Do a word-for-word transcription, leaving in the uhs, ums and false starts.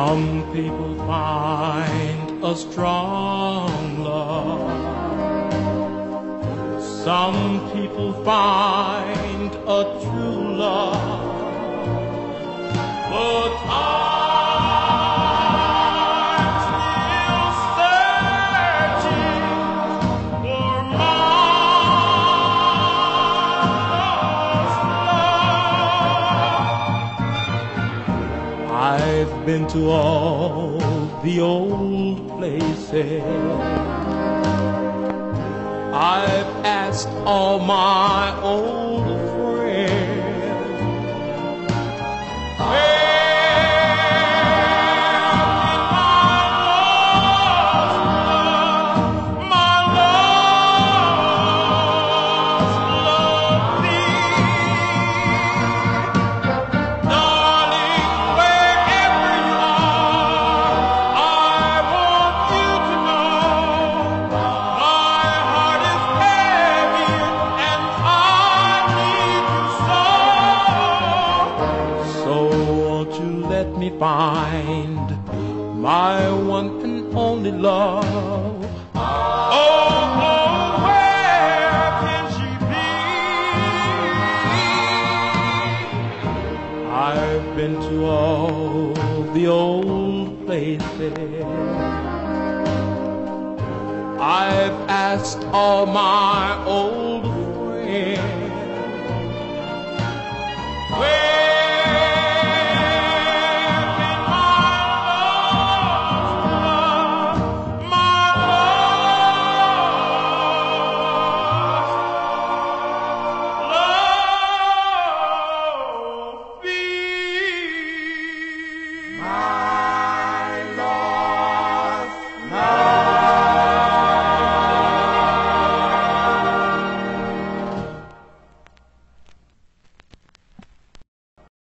Some people find a strong love. Some people find a true love. But I'm still searching for my lost love. I've been to all the old places. I've asked all my old friends, where did my lost love, my lost love be? Darling, wherever you are, I want you to know my heart is heavy and I need you so. So won't you let me find my one and only love? Oh, oh, where can she be? I've been to all the old places. I've asked all my old friends, where